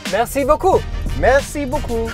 Merci beaucoup. Merci beaucoup.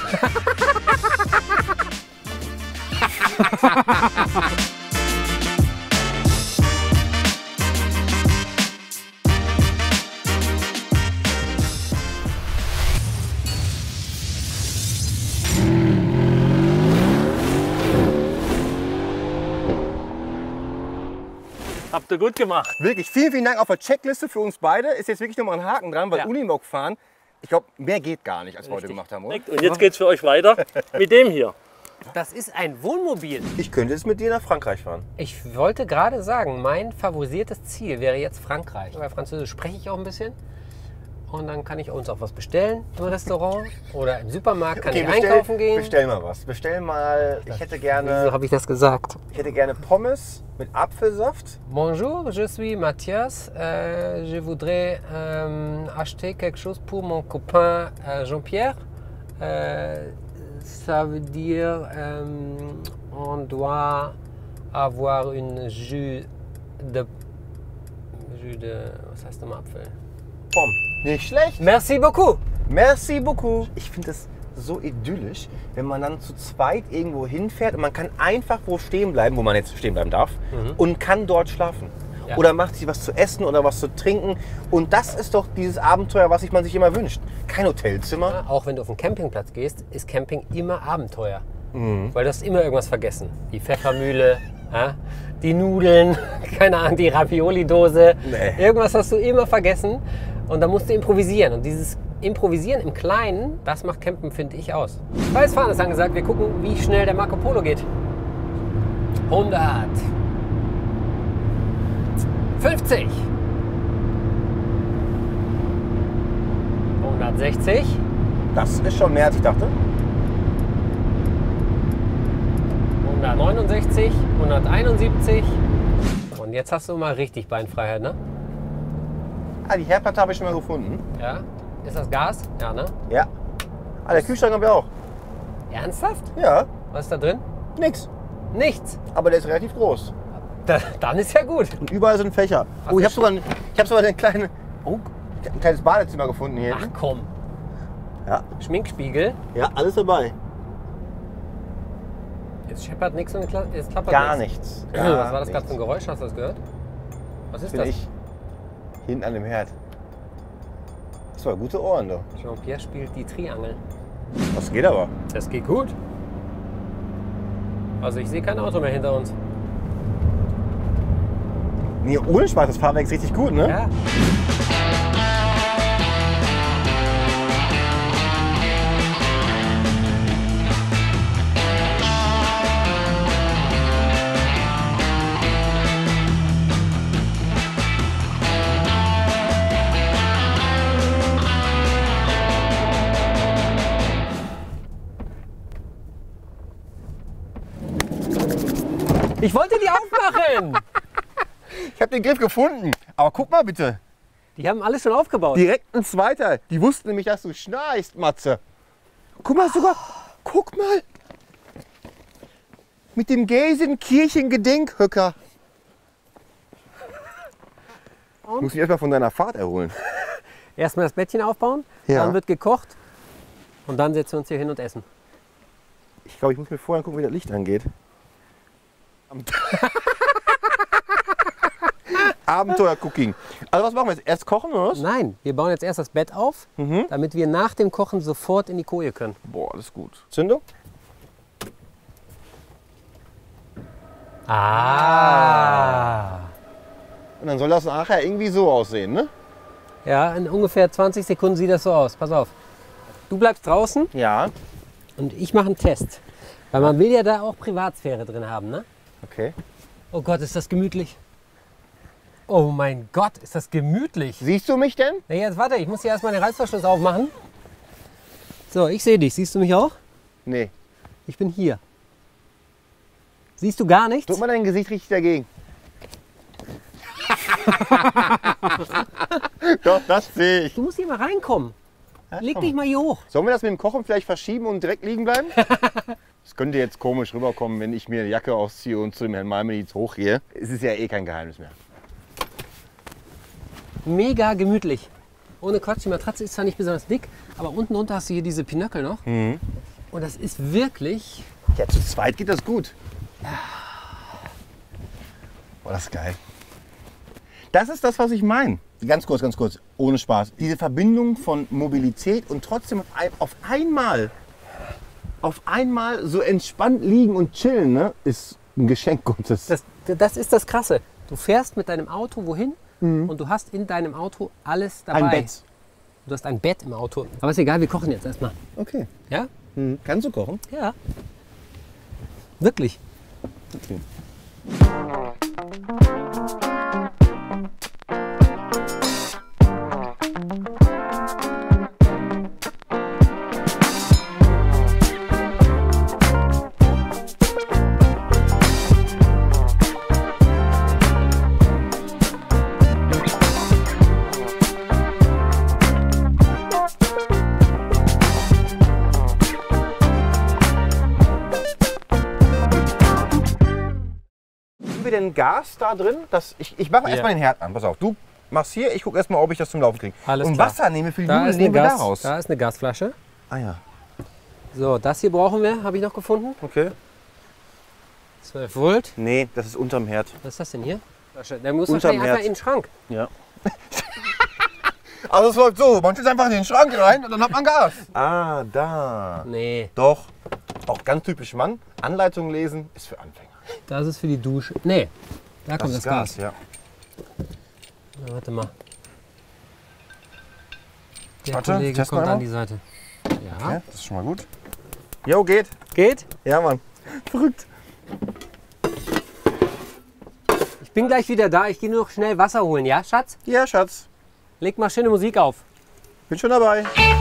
Habt ihr gut gemacht. Wirklich, vielen, vielen Dank auf der Checkliste für uns beide. Ist jetzt wirklich nochmal ein Haken dran, weil Ja. Unimog fahren, ich glaube, mehr geht gar nicht, als wir heute gemacht haben, oder? Und jetzt geht's für euch weiter mit dem hier. Das ist ein Wohnmobil. Ich könnte jetzt mit dir nach Frankreich fahren. Ich wollte gerade sagen, mein favorisiertes Ziel wäre jetzt Frankreich. Bei Französisch spreche ich auch ein bisschen. Und dann kann ich uns auch was bestellen im Restaurant oder im Supermarkt kann ich einkaufen gehen. Bestell mal was. Bestell mal, ich hätte Wieso gerne habe ich das gesagt? Pommes mit Apfelsaft. Bonjour, je suis Mathias. Je voudrais acheter quelque chose pour mon copain Jean-Pierre. Ça veut dire on doit avoir une jus de... Was heißt nochmal Apfel? Pommes. Nicht schlecht. Merci beaucoup. Merci beaucoup. Ich finde das so idyllisch, wenn man dann zu zweit irgendwo hinfährt und man kann einfach wo stehen bleiben, wo man jetzt stehen bleiben darf, und kann dort schlafen. Ja. Oder macht sich was zu essen oder was zu trinken. Und das ist doch dieses Abenteuer, was man sich immer wünscht. Kein Hotelzimmer. Auch wenn du auf den Campingplatz gehst, ist Camping immer Abenteuer. Weil du hast immer irgendwas vergessen. Die Pfeffermühle, die Nudeln, keine Ahnung, die Ravioli-Dose. Nee. Irgendwas hast du immer vergessen und da musst du improvisieren. Und dieses Improvisieren im Kleinen, das macht Campen, finde ich, aus. Freies Fahren ist angesagt. Wir gucken, wie schnell der Marco Polo geht. 100. 50. 160. Das ist schon mehr, als ich dachte. 169, 171. Und jetzt hast du mal richtig Beinfreiheit, ne? Ah, die Herdplatte habe ich schon mal gefunden. Ja. Ist das Gas? Ja, ne? Ja. Ah, der Kühlschrank haben wir auch. Ernsthaft? Ja, Was ist da drin? nix. Nichts. Aber der ist relativ groß. Dann ist ja gut. Und überall sind Fächer. Oh, ich habe sogar ein kleines Badezimmer gefunden hier. Ach komm. Ja. Schminkspiegel. Ja, alles dabei. Jetzt scheppert nichts und jetzt klappert Gar nichts. nichts. Was war das gerade für ein Geräusch? Hast du das gehört? Was ist Bin das? ich hinten an dem Herd. Das war gute Ohren, du. Jean-Pierre spielt die Triangel. Das geht aber. Das geht gut. Also ich sehe kein Auto mehr hinter uns. Nee, ohne Spaß, das Fahrwerk ist richtig gut, ne? Ja. Ich wollte die aufmachen. Ich habe den Griff gefunden. Aber guck mal bitte. Die haben alles schon aufgebaut. Direkt ein zweiter. Die wussten nämlich, dass du schnarchst, Matze. Guck mal sogar. Guck mal. Mit dem Gelsenkirchen-Gedenkhöcker. Ich muss mich erstmal von deiner Fahrt erholen. Erstmal das Bettchen aufbauen, Ja. dann wird gekocht und dann setzen wir uns hier hin und essen. Ich glaube, ich muss mir vorher gucken, wie das Licht angeht. Abenteuer-Cooking. Also was machen wir jetzt? Erst kochen oder was? Nein, wir bauen jetzt erst das Bett auf, damit wir nach dem Kochen sofort in die Koje können. Boah, alles gut. Zündung? Ah. Und dann soll das nachher irgendwie so aussehen, ne? Ja, in ungefähr 20 Sekunden sieht das so aus. Pass auf. Du bleibst draußen Ja. und ich mache einen Test. Weil man will ja da auch Privatsphäre drin haben, ne? Okay. Oh Gott, ist das gemütlich. Oh mein Gott, ist das gemütlich. Siehst du mich denn? Na jetzt warte, ich muss hier erstmal den Reißverschluss aufmachen. So, ich sehe dich. Siehst du mich auch? Nee. Ich bin hier. Siehst du gar nichts? Drück mal dein Gesicht richtig dagegen. Doch, das sehe ich. Du musst hier mal reinkommen. Leg komm. dich mal hier hoch. Sollen wir das mit dem Kochen vielleicht verschieben und direkt liegen bleiben? Das könnte jetzt komisch rüberkommen, wenn ich mir die Jacke ausziehe und zu dem Herrn Malmenitz hochgehe. Es ist ja eh kein Geheimnis mehr. Mega gemütlich. Ohne Quatsch, die Matratze ist zwar nicht besonders dick, aber unten drunter hast du hier diese Pinöckel noch. Und das ist wirklich... Ja, zu zweit geht das gut. Boah, das ist geil. Das ist das, was ich meine. Ganz kurz, ohne Spaß. Diese Verbindung von Mobilität und trotzdem auf einmal so entspannt liegen und chillen, ne, ist ein Geschenk Gottes. Das ist das Krasse. Du fährst mit deinem Auto wohin und du hast in deinem Auto alles dabei. Ein Bett. Du hast ein Bett im Auto. Aber ist egal, wir kochen jetzt erstmal. Okay. Ja? Kannst du kochen? Ja. Wirklich. Okay. Wir denn Gas da drin? Ich mache erstmal den Herd an. Pass auf, du machst hier, ich gucke erstmal, ob ich das zum Laufen kriege. Alles und klar. Wasser nehmen wir für die Da Nudeln, nehmen wir da raus. Da ist eine Gasflasche. Ah ja, So, das hier brauchen wir, habe ich noch gefunden. okay. 12 Volt. Nee, das ist unterm Herd. Was ist das denn hier? Flasche. Der muss Unterm wahrscheinlich einfach Herd. in den Schrank. Ja. Also es läuft so, man stellt einfach in den Schrank rein und dann hat man Gas. Ah, da. Nee, Doch. Auch ganz typisch Mann. Anleitung lesen ist für Anfänger. das ist für die Dusche. Nee, da kommt das Gas. ja. Na, warte mal. Der Warte, Kollege testen wir kommt an mal. die Seite. Ja. Ja, das ist schon mal gut. Jo, geht. Geht? Ja, Mann. Verrückt. Ich bin gleich wieder da. Ich gehe nur noch schnell Wasser holen, ja, Schatz? Ja, Schatz. Leg mal schöne Musik auf. Bin schon dabei.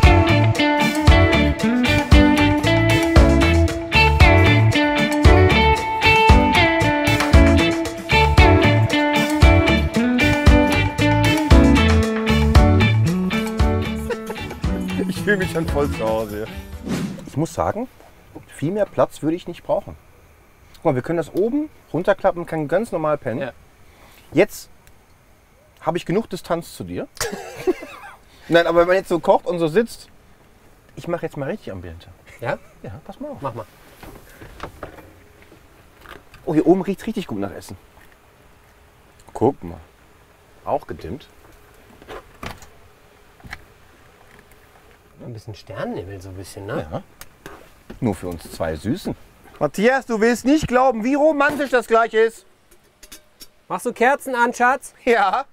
Ich fühle mich schon voll zu Hause. Ich muss sagen, viel mehr Platz würde ich nicht brauchen. Guck mal, wir können das oben runterklappen, kann ganz normal pennen. Ja. Jetzt habe ich genug Distanz zu dir. Nein, aber wenn man jetzt so kocht und so sitzt, ich mache jetzt mal richtig Ambiente. Ja? Ja, pass mal auf. Mach mal. Oh, hier oben riecht es richtig gut nach Essen. Guck mal. Auch gedimmt. Ein bisschen Sternenhimmel, so ein bisschen, ne? Ja. Nur für uns zwei Süßen. Matthias, du willst nicht glauben, wie romantisch das gleich ist. Machst du Kerzen an, Schatz? Ja.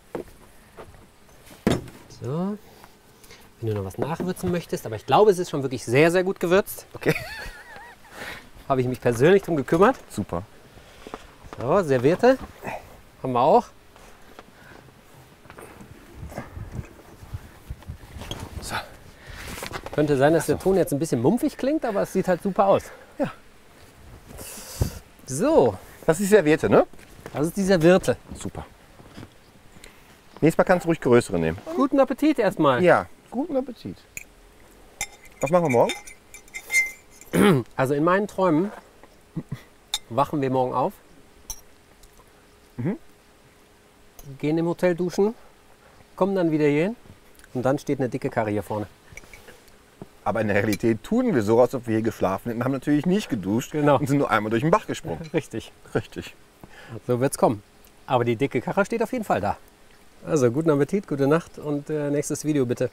So. Wenn du noch was nachwürzen möchtest, aber ich glaube, es ist schon wirklich sehr, sehr gut gewürzt. Okay. Habe ich mich persönlich drum gekümmert. Super. So, Serviette haben wir auch. So. Könnte sein, dass der Ton jetzt ein bisschen mumpfig klingt, aber es sieht halt super aus. Ja. So, Das ist die Serviette, ne? das ist die Serviette. Super. Nächstes Mal kannst du ruhig größere nehmen. Guten Appetit erstmal. Ja. Guten Appetit. Was machen wir morgen? Also in meinen Träumen wachen wir morgen auf, gehen im Hotel duschen, kommen dann wieder hier hin und dann steht eine dicke Karre hier vorne. Aber in der Realität tun wir so, als ob wir hier geschlafen hätten, haben natürlich nicht geduscht Genau. und sind nur einmal durch den Bach gesprungen. Richtig. Richtig. So wird's kommen. Aber die dicke Karre steht auf jeden Fall da. Also guten Appetit, gute Nacht und nächstes Video bitte.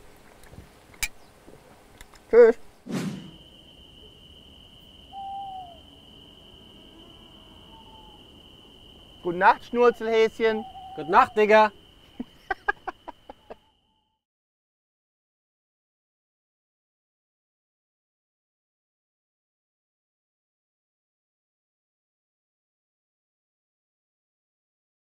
Tschüss. Gute Nacht, Schnurzelhäschen. Gute Nacht, Digga.